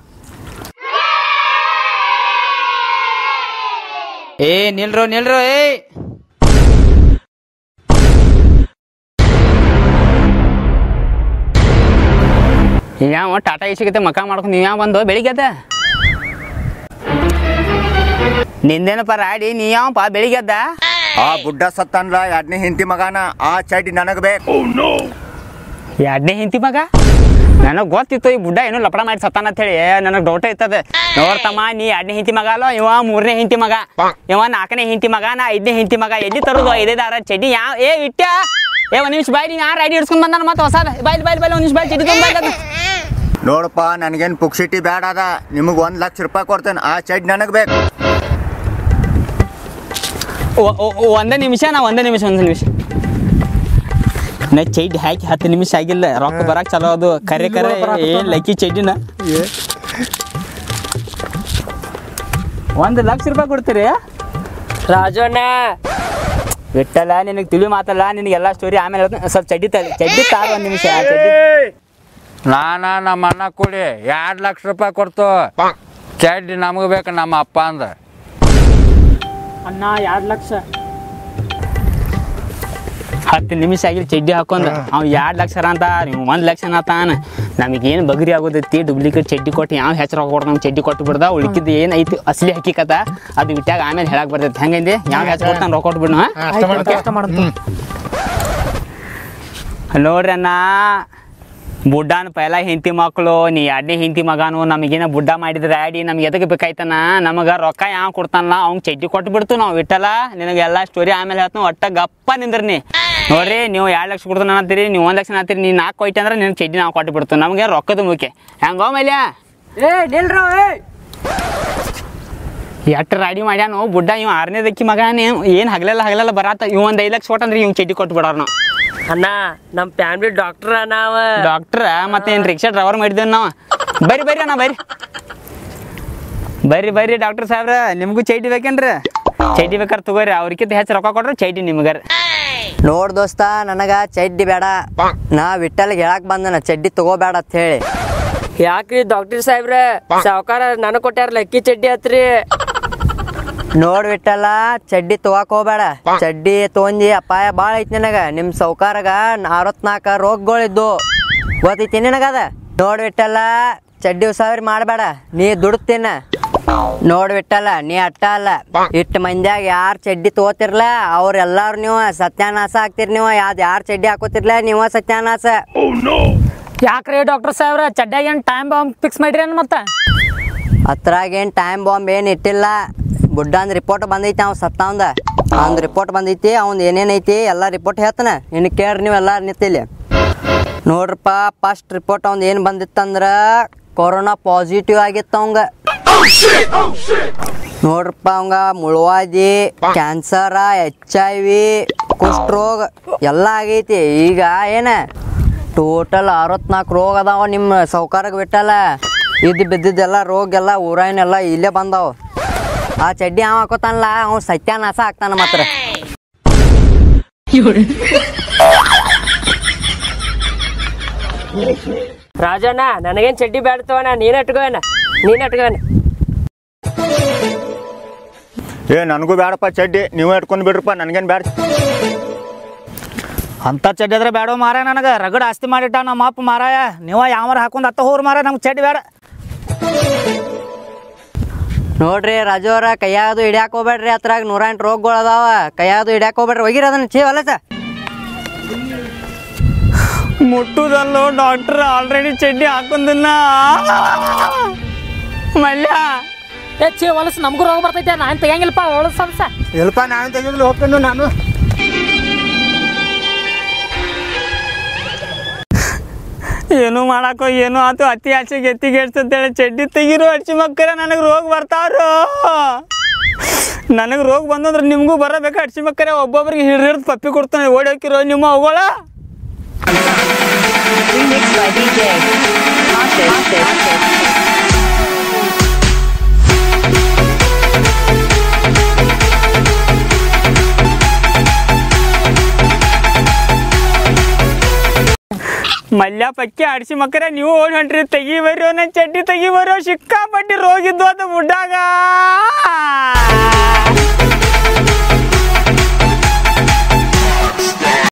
ಏ ನಿಲ್ರು ನಿಲ್ರು ಏ ಯಾವ ಟಾಟಾ ಇಸಿಗತ್ತೆ ಮಕ ಮಾಡ್ಕೊಂಡು ನೀವ್ ಯಾವ ಬಂದು ಬೆಳಿಗ್ಗೆ ನಿಂದೇನಪ್ಪ ರಾಡಿ ನೀ ಯಾವಪ್ಪ ಬೆಳಿಗ್ಗೆದ್ದ ಆ ಬುಡ್ಡ ಸತ್ತನ್ಲ ಎರಡನೇ ಹಿಂತಿ ಮಗನ ಆ ಚಡ್ಡಿ ನನಗ್ ಬೇಕು. ಎರಡನೇ ಹಿಂತಿ ಮಗ ನನಗ್ ಗೊತ್ತಿತ್ತು ಈ ಬುಡ್ಡ ಏನೋ ಲಪಡ ಮಾಡಿ ಸತ್ತಾನ ಅಂತ ಹೇಳಿ ನನಗ್ ಡೌಟ್ ಐತದ. ನೋಡ್ತಮ್ಮ ನೀ ಎರಡನೇ ಹಿಂತಿ ಮಗ ಅಲ್ಲ ಇವ ಮೂರನೇ ಹಿಂತಿ ಮಗ ಇವ ನಾಲ್ಕನೇ ಹಿಂತಿ ಮಗ ನಾ ಐದನೇ ಹಿಂತಿ ಮಗ ಎಲ್ಲಿ ತರುದು ಐದೈದಾರ ಚಡ್ಡಿ ಯಾವ ಏ ಇಟ್ಟ ಏ ಒಂದ್ ನಿಮಿಷ ಬಾಯ್ ನೀ ಯಾರು ಐಡಿ ಹಿಡ್ಸ್ಕೊಂಡ್ ಬಂದಾನ ಮತ್ತೆ ಹೊಸ ಬಾಯ್ ಬಾಯ್ ಬಾಯ್ ಒಂದ್ ನಿಮಿಷ ಬಾಯ್ ಚಡ್ಡಿ ತೊಗೊಂಡ್ ನೋಡಪ್ಪ ನನಗೇನ್ ಪುಕ್ಸಿಟಿ ಬ್ಯಾಡ ಅದ ನಿಮಗ್ ಒಂದ್ ಲಕ್ಷ ರೂಪಾಯಿ ಕೊಡ್ತೇನೆ ಆ ಚಡ್ಡಿ ನನಗ್ ಬೇಕು. ಒಂದೇ ನಿಮಿಷ ನಾ ಒಂದೇ ನಿಮಿಷ ಒಂದ್ ನಿಮಿಷ ನಾ ಚಡ್ಡಿ ಹಾಕಿ ಹತ್ತು ನಿಮಿಷ ಆಗಿಲ್ಲ ರೊಕ್ಕ ಬರಾಕ್ ಚಲೋ ಅದು ಕರೆ ಕರೆ ಏನ್ ಲಕ್ಕಿ ಚಡ್ಡಿನ ಒಂದ್ ಲಕ್ಷ ರೂಪಾಯಿ ಕೊಡ್ತೀರಿ ರಾಜಣ್ಣ ಬಿಟ್ಟಲ್ಲ ನಿನಗೆ ತಿಳಿ ಮಾತಲ್ಲ ನಿನಗೆಲ್ಲ ಸ್ಟೋರಿ ಆಮೇಲೆ ಹೇಳ್ತೀನಿ. ಸ್ವಲ್ಪ ಚಡ್ಡಿ ತಲೆ ಚಡ್ಡಿ ತಾರ ಒಂದು ನಿಮಿಷ ಚಡ್ಡಿ ನಾನ ನಮ್ಮ ಅಣ್ಣ ಕೂಡಿ ಎರಡು ಲಕ್ಷ ರೂಪಾಯಿ ಕೊಡ್ತು ಚಡ್ಡಿ ನಮಗೆ ಬೇಕು ನಮ್ಮ ಅಪ್ಪ ಅಂದ. ಅಣ್ಣ ಎರಡು ಲಕ್ಷ ಹತ್ತು ನಿಮಿಷ ಆಗಿಲ್ಲ ಚಡ್ಡಿ ಹಾಕೊಂಡ ಅವ್ ಎರಡು ಲಕ್ಷ ಅಂತ ನೀವು ಒಂದು ಲಕ್ಷ ತಾನ ನಮಗೇನು ಬಗ್ರಿ ಆಗೋದೈತಿ ಡುಪ್ಲಿಕೇಟ್ ಚಡ್ಡಿ ಕೊಟ್ಟು ಯಾವ ಹೆಚ್ಚು ರೊಕ್ಕ ಕೊಟ್ಟು ನಮ್ಗೆ ಚಡ್ಡಿ ಕೊಟ್ಟು ಬಿಡ್ದ ಉಳ್ಕಿದ್ದು ಏನು ಐತಿ ಅಸಲಿ ಹಕ್ಕಿಕತ್ತ ಅದು ಬಿಟ್ಟಾಗ ಆಮೇಲೆ ಹೇಳಕ್ ಬರ್ತೈತಿ ಹೆಂಗಂದಿ ಯಾವ ಹೆಚ್ಚು ಕೊಟ್ಟು ನಾನು ರೊಕ್ಕ ಕೊಟ್ಟು ಬಿಡ್ನು ನೋಡ್ರಿ ಅಣ್ಣ ಬುಡ್ಡಾನ ಪೈಲ ಹೆಂಡತಿ ಮಕ್ಕಳು ನೀ ಎರಡನೇ ಹೆಂಡತಿ ಮಗನು ನಮಗೇನ ಬುಡ್ಡ ಮಾಡಿದ್ರೆ ಆಡಿ ನಮ್ಗೆ ಎದಕ್ಕೆ ಬೇಕಾಯ್ತನ ನಮಗೆ ರೊಕ್ಕ ಯಾವ ಕೊಡ್ತಾನಲ್ಲ ಅವ್ನು ಚಡ್ಡಿ ಕೊಟ್ಟು ಬಿಡ್ತು ನಾವು ಬಿಟ್ಟಲ್ಲ ನಿನಗೆಲ್ಲ ಸ್ಟೋರಿ ಆಮೇಲೆ ಹೇಳ್ತು ಒಟ್ಟ ಗಪ್ಪ ನಿಂದ್ರಿ ನೀ ನೋಡ್ರಿ ನೀವು ಎರಡು ಲಕ್ಷ ಕೊಡ್ತಾನ ಅಂತೀರಿ ನೀವು ಒಂದು ಲಕ್ಷ ಅಂತೀರಿ ನೀ ನಾಲ್ಕು ಹೋಯ್ತು ಅಂದ್ರೆ ನಿನಗೆ ಚಡ್ಡಿ ನಾವು ಕೊಟ್ಟು ಬಿಡ್ತು ನಮಗೆ ರೊಕ್ಕದ ಮುಖ್ಯ ಹೆಂಗೋ ಮೇಲೆ ಏ ನಿಲ್ರ ಎಷ್ಟು ರಾಡಿ ಮಾಡ್ಯಾನು ಬುಡ್ಡ ಇವ್ ಆರನೇದಕ್ಕಿ ಮಗ ಏನು ಹಗಲೆಲ್ಲ ಹಗಲೆಲ್ಲ ಬರಾತ ಇವ್ ಒಂದು ಐದು ಲಕ್ಷ ಕೊಟ್ಟಂದ್ರೆ ಇವ್ ಚಡ್ಡಿ ಕೊಟ್ಟು ಬಿಡೋರು ನಾವು ಅಣ್ಣ ನಮ್ಮ ಫ್ಯಾಮಿಲಿ ಡಾಕ್ಟ್ರ ನಾವ ಡಾಕ್ಟ್ರ ಮತ್ತೆ ಏನು ರಿಕ್ಷಾ ಡ್ರೈವರ್ ಮಾಡಿದ್ದೇವೆ ನಾವು ಬರ್ರಿ ಬರ್ರಿ ಅಣ್ಣ ಬರ್ರಿ ಬರ್ರಿ ಬರ್ರಿ ಡಾಕ್ಟರ್ ಸಾಹೇಬ್ರ ನಿಮಗೂ ಚೈಟಿ ಬೇಕೇನ್ರಿ ಚೈಟಿ ಬೇಕಾರೆ ತಗೋರಿ ಅವ್ರಿಗಿಂತ ಹೆಚ್ಚು ರೊಕ್ಕ ಕೊಟ್ರೆ ಚೈಟಿ ನಿಮ್ಗಾರ ನೋಡ್ ದೋಸ್ತ ನನಗ ಚಡ್ಡಿ ಬೇಡ ನಾ ವಿಠಲ್ಗೆ ಹೇಳಕ್ ಬಂದನ ಚಡ್ಡಿ ತಗೋಬೇಡ ಅಂತ ಹೇಳಿ. ಯಾಕ್ರಿ ಡಾಕ್ಟರ್ ಸಾಹೇಬ್ರ ಸಾವ್ಕಾರ ನನಗ್ ಕೊಟ್ಟಾರಲ್ಲ ಅಕ್ಕಿ ಚಡ್ಡಿ ಹತ್ರಿ ನೋಡ್ ವಿಠಲ ಚಡ್ಡಿ ತಗೋಕ್ ಹೋಗ್ಬೇಡ ಚಡ್ಡಿ ತೊಗೊಂಡಿ ಅಪಾಯ ಬಾಳ ಐತಿ ನಿನಗ ನಿಮ್ ಸೌಕಾರಗ ಅರವತ್ನಾಲ್ಕ ರೋಗಗಳಿದ್ದು ಗೊತ್ತೈತಿ ನಿನಗದ. ನೋಡ್ ವಿಠಲ ಚಡ್ಡಿ ಉಸಾವರಿ ಮಾಡ್ಬೇಡ ನೀ ದುಡ್ತೀನ. ನೋಡ್ ಬಿಟ್ಟಲ್ಲ ನೀ ಅಟ್ಟ ಅಲ್ಲ ಇಟ್ಟು ಮಂದ್ಯಾಗ ಯಾರ್ ಚಡ್ಡಿ ತಗೋತಿರ್ಲ ಅವ್ರ ಎಲ್ಲಾರು ನೀವು ಸತ್ಯಾನಾಶ ಆಗ್ತಿರ್ ನೀವು ಯಾವ್ದು ಯಾರ್ ಚಡ್ಡಿ ಹಾಕೋತಿರ್ಲ ನೀವು ಸತ್ಯಾನಾಶ. ಯಾಕ್ರಿ ಡಾಕ್ಟರ್ ಸಾಹೇಬ್ರ ಚಡ್ಡ್ಯಾಗ ಏನು ಟೈಮ್ ಬಾಂಬ್ ಫಿಕ್ಸ್ ಮಾಡ್ರಿ ಅನ್ ಮತ್ತ ಅದ್ರಾಗೇನ್ ಟೈಮ್ ಬಾಂಬ್ ಏನ್ ಇಟ್ಟಿಲ್ಲ. ಬುಡ್ಡಂದ್ ರಿಪೋರ್ಟ್ ಬಂದೈತಿ ಅವ್ ಸತ್ತಾವಂದ ಅವ್ನ್ ರಿಪೋರ್ಟ್ ಬಂದೈತಿ ಅವ್ನ್ ಏನೇನೈತಿ ಎಲ್ಲಾ ರಿಪೋರ್ಟ್ ಹೇಳ್ತಾನ ಇನ್ ಕೇಳ್ರಿ ನೀವು ಎಲ್ಲಾರು ನಿಂತಿಲ್ಲಿ. ನೋಡ್ರಪ್ಪ ಫಸ್ಟ್ ರಿಪೋರ್ಟ್ ಅವ್ನ್ ಏನ್ ಬಂದಿತ್ತಂದ್ರ ಕೊರೋನಾ ಪಾಸಿಟಿವ್ ಆಗಿತ್ತು ಅವಂಗ. ನೋಡ್ರಪ್ಪ ಅವಂಗ ಮುಳುವಾದಿ ಕ್ಯಾನ್ಸರ್ ಎಚ್ ಐ ವಿ ಕುಷ್ಠರೋಗ ಎಲ್ಲ ಆಗೈತಿ. ಈಗ ಏನ ಟೋಟಲ್ ಅರವತ್ನಾಲ್ಕು ರೋಗ ಅದಾವ ನಿಮ್ಮ ಸೌಕಾರಕ್ಕೆ ಬಿಟ್ಟಲ್ಲ. ಇದ್ದು ಬಿದ್ದಿದ್ದೆಲ್ಲ ರೋಗ ಎಲ್ಲ ಊರಾಯನೆಲ್ಲ ಇಲ್ಲೇ ಬಂದಾವ. ಆ ಚಡ್ಡಿ ಅವ ಹಾಕೋತಾನಲ್ಲ ಅವ್ನು ಸತ್ಯಾನಾಶ ಆಗ್ತಾನ ಮಾತ್ರ. ರಾಜಣ್ಣ ನನಗೇನ್ ಚಡ್ಡಿ ಬೇಡ್ತವಣ್ಣ ನೀನ್ ಇಟ್ಕೋಣ ನೀನ್ ಇಟ್ಕೋಣ. ಏ ನನಗೂ ಬೇಡಪ್ಪ ಚಡ್ಡಿ ನೀವು ಇಟ್ಕೊಂಡ್ ಬಿಡ್ರಪ್ಪ ನನಗೇನು ಬೇಡ. ಅಂತ ಚಡ್ಡಿ ಆದ್ರೆ ಬೇಡ ಮಾರ ನನಗೆ ರಗಡ್ ಆಸ್ತಿ ಮಾಡಿಟ್ಟ ನಮ್ಮ ಅಪ್ಪ ಮಾರಾಯ ನೀವು ಯಾವಾರ ಹಾಕೊಂಡ್ ಅತ್ತ ಹೋರ್ ಮಾರ ನಮ್ಗೆ ಚಡ್ಡಿ ಬೇಡ. ನೋಡ್ರಿ ರಾಜು ಅವ್ರ ಕೈಯಾಗದು ಹಿಡಿಯಾಕ ಹೋಗ್ಬೇಡ್ರಿ ಅದ್ರಾಗ ನೂರ ಎಂಟು ರೋಗಗಳು ಅದಾವ ಕೈಯಾಗದು ಹಿಡಿಯಾಕ ಹೋಗ್ಬೇಡ್ರಿ ಹೋಗಿರ ಅದನ್ನ ಚೀ ಅಲ್ಲ ಸ ಮುಟ್ಟುದಲ್ಲೋ ಡಾಕ್ಟರ್ ಆಲ್ರೆಡಿ ಚಡ್ಡಿ ಹಾಕೊಂದನ್ನ ಮಲ್ಯ ಏ ಚೇ ಹೊಲಸು ನಮಗೂ ರೋಗ ಬರ್ತೈತೆ ನಾನು ತೆಗಿಯಂಗಿಲ್ಲಪ್ಪ ಹೊಲಸು ಹೊಲಸ ಎಲ್ಪ ನಾನು ತೆಗಿದ್ಲು ಹೋಗ್ಕೊಂಡು ನಾನು ಏನು ಮಾಡಾಕೋ ಏನು ಆತು ಅತಿ ಆಚೆಗೆ ಎತ್ತಿಗೆ ಎಡ್ಸಂತೇಳಿ ಚಡ್ಡಿ ತೆಗಿರೋ ಅಡ್ಸಿ ಮಕ್ಕರ ನನಗೆ ರೋಗ ಬರ್ತಾವ್ರು. ನನಗೆ ರೋಗ ಬಂದಂದ್ರೆ ನಿಮಗೂ ಬರಬೇಕು ಅಡ್ಸಿ ಮಕ್ಕರೆ ಒಬ್ಬೊಬ್ರಿಗೆ ಹಿಡ್ದು ಹಿಡ್ದು ಪಪ್ಪಿ ಕೊಡ್ತಾನೆ ಓಡಿ ಹೋಗಿರೋ ನಿಮ್ಮ ಅವುಗಳ. ಮಲ್ಯ ಪಕ್ಕಿ ಆಡ್ಸಿ ಮಕ್ಕರ ನೀವು ಓಡಿ ಹೊಂಟ್ರಿ ತೆಗಿ ಬರ್ರೋ ನನ್ನ ಚಡ್ಡಿ ತೆಗಿ ಬರ್ರೋ ಸಿಕ್ಕಾಪಟ್ಟಿ ರೋಗಿದ್ದು ಅದು ಬುಡ್ಡಾಗ.